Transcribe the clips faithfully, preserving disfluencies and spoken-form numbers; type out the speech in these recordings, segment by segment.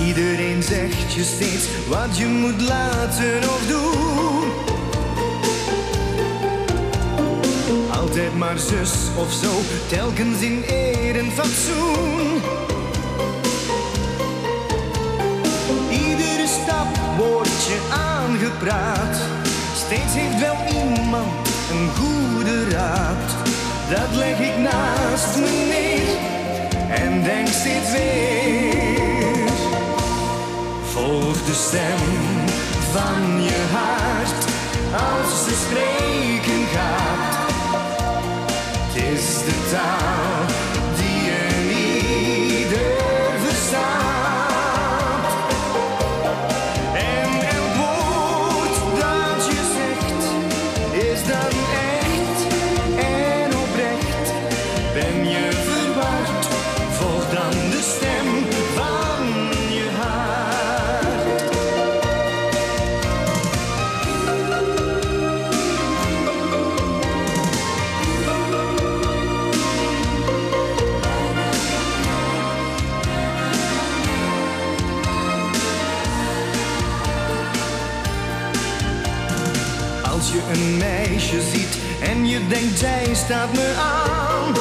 Iedereen zegt je steeds wat je moet laten of doen. Altijd maar zus of zo, telkens in eer en fatsoen. Iedere stap wordt je aangepraat. Steeds heeft wel iemand een goede raad. Dat leg ik naast me neer en denk steeds weer. Volg de stem van je hart als ze spreken gaat. Het is de taal die je ieder verstaat. En elk woord dat je zegt is dan echt en oprecht. Ben je verward, volg dan de stem van je hart. Als je een meisje ziet en je denkt zij staat me aan,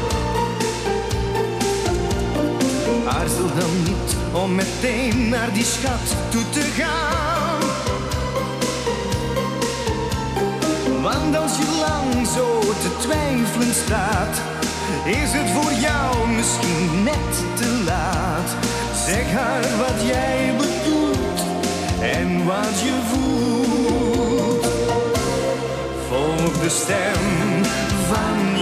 aarzel dan niet om meteen naar die schat toe te gaan. Want als je lang zo te twijfelen staat, is het voor jou misschien net te laat. Zeg haar wat jij bedoelt en wat je voelt. Volg de stem van